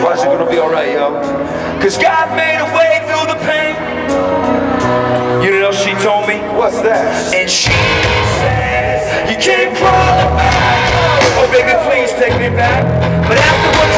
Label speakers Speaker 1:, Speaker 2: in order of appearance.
Speaker 1: Why is it gonna be alright, yo? Cause God made a way through the pain. You know she told me? What's that? And she says, you came crawling back. Oh baby, please take me back. But after what